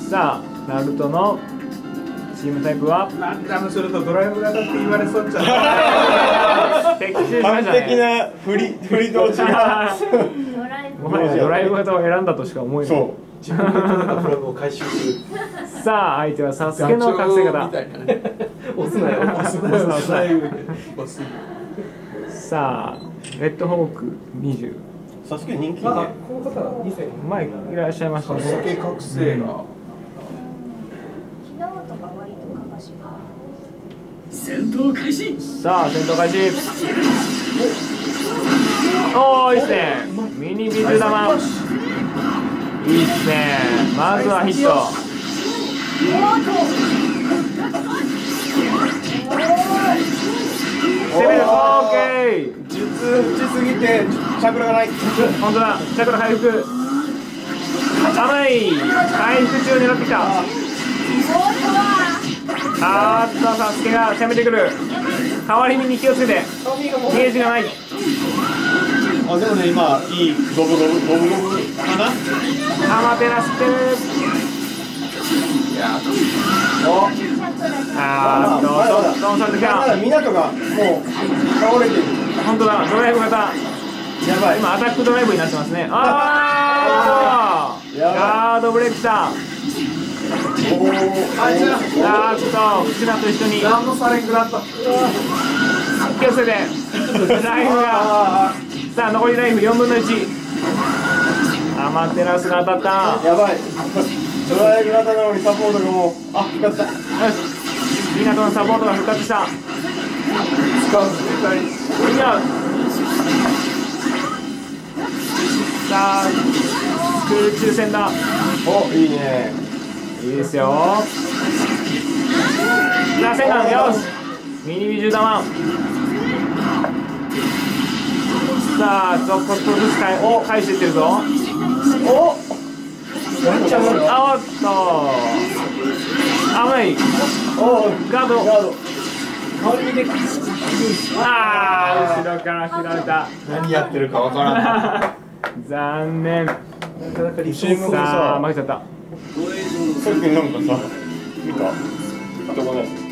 さあナルトのチームタイプはランダムするとドライブ型って言われそうじゃん。 的中しま完したね。 璧な振り同士がもはやドライブ型を選んだとしか思えない。 そ自分で取れたフラグを回収する。 さあ相手はサスケの覚醒型。 押すなよ。押すなよ。押すなよ。押す。 さあレッドホーク20。 うサスケ人気まあね。 この方は2000。 前いらっしゃいましたね。 サスケ覚醒が。 戦闘開始。 さあ戦闘開始。おーいいっすね。ミニビズ玉いいっすね。まずはヒット。攻める。オーケー。 術打ちすぎてチャクラがない。 本当だ。チャクラ回復。甘い。回復中を狙ってきた。あーっとサスケが攻めてくる。代わりに気をつけて。ゲージがない。 あでもね今いいゴブかな。 アマテラスってる。おあーっとドンされてきた。 まだ港がもう倒れてる。 本当だ。ドライブ型。 やばい。 今アタックドライブになってますね。あーガードブレイクした。あーっと福島と一緒にランドサレングランド。 気をつけて。ライフがさあ残りライフ4分の1。アマテラスが当たった。 やばい。ドライブ型なのにサポートがもう復活だ。 よし港のサポートが復活した。 使ういやさあ空中戦だ。 おいいね。 いいですよ。さあセカンドよしミニビジュ玉。さあちょっとずつ返していってるぞ。おあおっと甘い。ガードあー後ろから切られた。 何やってるかわからん。 残念。さあ負けちゃった。 さっきなんかさ見た？どこね。